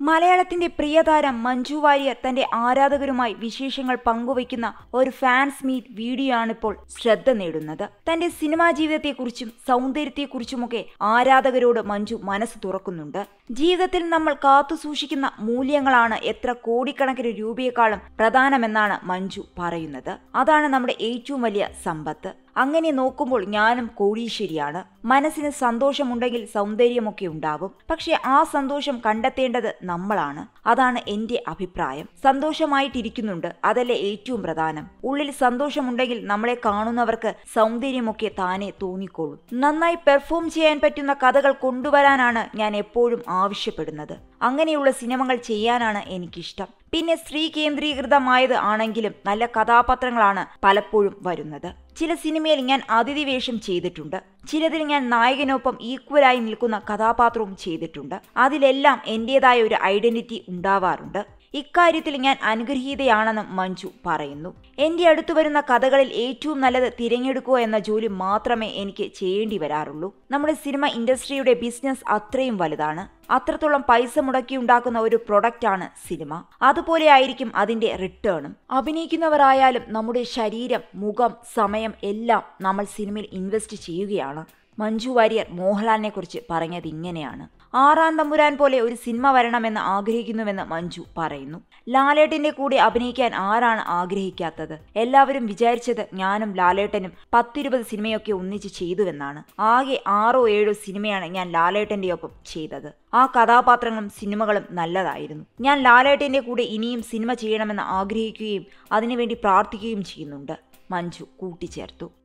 മലയാളത്തിന്റെ പ്രിയതാരം മഞ്ജു വാര്യർ തന്റെ ആരാധകരുമായി വിശേഷങ്ങൾ പങ്കുവയ്ക്കുന്ന ഒരു ഫാൻസ് മീറ്റ് വീഡിയോ ആണിപ്പോൾ ശ്രദ്ധ നേടുന്നത്. തന്റെ സിനിമാ ജീവിതത്തെക്കുറിച്ചും സൗന്ദര്യത്തെക്കുറിച്ചുമൊക്കെ ആരാധകരോട് മഞ്ജു മനസ്സ് തുറക്കുന്നുണ്ട്. ജീവിതത്തിൽ നമ്മൾ കാത്തുസൂക്ഷിക്കുന്ന മൂല്യങ്ങളാണ് എത്ര കോടിക്കണക്കിന് രൂപയെക്കാളും പ്രധാനമെന്നാണ് മഞ്ജു പറയുന്നത്. അതാണ് നമ്മുടെ ഏറ്റവും വലിയ സമ്പത്ത്. അങ്ങനെ നോക്കുമ്പോൾ ഞാനും കോടീശ്വരിയാണ്. മനസ്സിന് സന്തോഷമുണ്ടെങ്കിൽ സൗന്ദര്യമൊക്കെ ഉണ്ടാവും. പക്ഷെ ആ സന്തോഷം കണ്ടെത്തേണ്ടത് നമ്മളാണ്. അതാണ് എന്റെ അഭിപ്രായം. സന്തോഷമായിട്ടിരിക്കുന്നുണ്ട്, അതല്ലേ ഏറ്റവും പ്രധാനം. ഉള്ളിൽ സന്തോഷമുണ്ടെങ്കിൽ നമ്മളെ കാണുന്നവർക്ക് സൗന്ദര്യമൊക്കെ താനെ തോന്നിക്കോളും. നന്നായി പെർഫോം ചെയ്യാൻ പറ്റുന്ന കഥകൾ കൊണ്ടുവരാനാണ് ഞാൻ എപ്പോഴും ആവശ്യപ്പെടുന്നത്. അങ്ങനെയുള്ള സിനിമകൾ ചെയ്യാനാണ് എനിക്കിഷ്ടം. പിന്നെ സ്ത്രീ കേന്ദ്രീകൃതമായത് ആണെങ്കിലും നല്ല കഥാപാത്രങ്ങളാണ് പലപ്പോഴും വരുന്നത്. ചില സിനിമയിൽ ഞാൻ അതിഥി വേഷം ചെയ്തിട്ടുണ്ട്. ചിലതിൽ ഞാൻ നായകനൊപ്പം ഈക്വലായി നിൽക്കുന്ന കഥാപാത്രവും ചെയ്തിട്ടുണ്ട്. അതിലെല്ലാം എന്റേതായ ഒരു ഐഡന്റിറ്റി ഉണ്ടാവാറുണ്ട്. ഇക്കാര്യത്തിൽ ഞാൻ അനുഗ്രഹീതയാണെന്നും മഞ്ജു പറയുന്നു. എന്റെ അടുത്തു വരുന്ന കഥകളിൽ ഏറ്റവും നല്ലത് തിരഞ്ഞെടുക്കുക എന്ന ജോലി മാത്രമേ എനിക്ക് ചെയ്യേണ്ടി വരാറുള്ളൂ. നമ്മുടെ സിനിമ ഇൻഡസ്ട്രിയുടെ ബിസിനസ് അത്രയും വലുതാണ്. അത്രത്തോളം പൈസ മുടക്കിയുണ്ടാക്കുന്ന ഒരു പ്രൊഡക്റ്റാണ് സിനിമ. അതുപോലെ ആയിരിക്കും അതിന്റെ റിട്ടേണും. അഭിനയിക്കുന്നവരായാലും നമ്മുടെ ശരീരം, മുഖം, സമയം എല്ലാം നമ്മൾ സിനിമയിൽ ഇൻവെസ്റ്റ് ചെയ്യുകയാണ്. മഞ്ജു വാര്യർ മോഹൻലാലിനെ കുറിച്ച് പറഞ്ഞത് ഇങ്ങനെയാണ്: ആറാം തമ്പുരാൻ പോലെ ഒരു സിനിമ വരണമെന്ന് ആഗ്രഹിക്കുന്നുവെന്ന് മഞ്ജു പറയുന്നു. ലാലേട്ടന്റെ കൂടെ അഭിനയിക്കാൻ ആരാണ് ആഗ്രഹിക്കാത്തത്? എല്ലാവരും വിചാരിച്ചത് ഞാനും ലാലേട്ടനും 10-20 സിനിമയൊക്കെ ഒന്നിച്ച് ചെയ്തുവെന്നാണ്. ആകെ 6-7 സിനിമയാണ് ഞാൻ ലാലേട്ടന്റെ ഒപ്പം ചെയ്തത്. ആ കഥാപാത്രങ്ങളും സിനിമകളും നല്ലതായിരുന്നു. ഞാൻ ലാലേട്ടന്റെ കൂടെ ഇനിയും സിനിമ ചെയ്യണമെന്ന് ആഗ്രഹിക്കുകയും അതിനുവേണ്ടി പ്രാർത്ഥിക്കുകയും ചെയ്യുന്നുണ്ട്, മഞ്ജു കൂട്ടിച്ചേർത്തു.